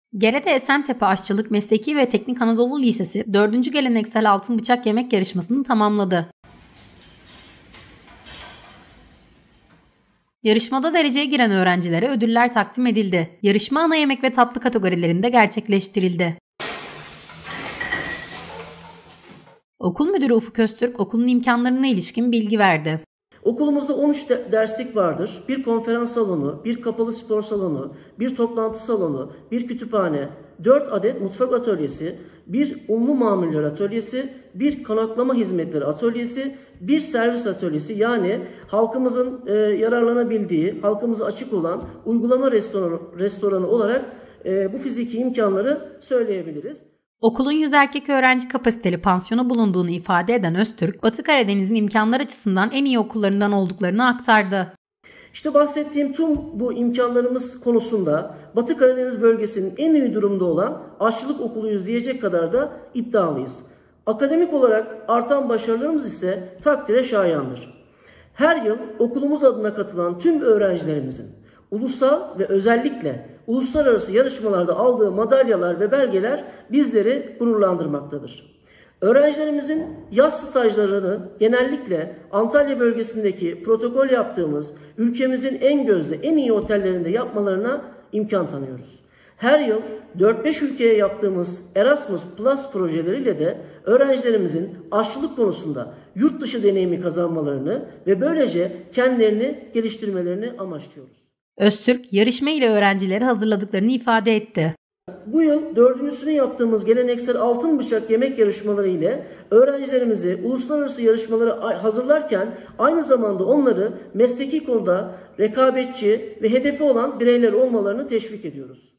Gerede Esentepe Aşçılık Mesleki ve Teknik Anadolu Lisesi 4. Geleneksel Altın Bıçak Yemek Yarışması'nı tamamladı. Yarışmada dereceye giren öğrencilere ödüller takdim edildi. Yarışma ana yemek ve tatlı kategorilerinde gerçekleştirildi. Okul müdürü Ufuk Öztürk okulun imkanlarına ilişkin bilgi verdi. Okulumuzda 13 derslik vardır. Bir konferans salonu, bir kapalı spor salonu, bir toplantı salonu, bir kütüphane, 4 adet mutfak atölyesi, bir unlu mamuller atölyesi, bir konaklama hizmetleri atölyesi, bir servis atölyesi, yani halkımızın yararlanabildiği, halkımıza açık olan uygulama restoranı olarak bu fiziki imkanları söyleyebiliriz. Okulun 100 erkek öğrenci kapasiteli pansiyonu bulunduğunu ifade eden Öztürk, Batı Karadeniz'in imkanlar açısından en iyi okullarından olduklarını aktardı. İşte bahsettiğim tüm bu imkanlarımız konusunda Batı Karadeniz bölgesinin en iyi durumda olan aşçılık okuluyuz diyecek kadar da iddialıyız. Akademik olarak artan başarılarımız ise takdire şayandır. Her yıl okulumuz adına katılan tüm öğrencilerimizin ulusal ve özellikle uluslararası yarışmalarda aldığı madalyalar ve belgeler bizleri gururlandırmaktadır. Öğrencilerimizin yaz stajlarını genellikle Antalya bölgesindeki protokol yaptığımız ülkemizin en gözde, en iyi otellerinde yapmalarına imkan tanıyoruz. Her yıl 4-5 ülkeye yaptığımız Erasmus Plus projeleriyle de öğrencilerimizin aşçılık konusunda yurt dışı deneyimi kazanmalarını ve böylece kendilerini geliştirmelerini amaçlıyoruz. Öztürk, yarışma ile öğrencileri hazırladıklarını ifade etti. Bu yıl dördüncüsünü yaptığımız geleneksel altın bıçak yemek yarışmaları ile öğrencilerimizi uluslararası yarışmalara hazırlarken aynı zamanda onları mesleki konuda rekabetçi ve hedefi olan bireyler olmalarını teşvik ediyoruz.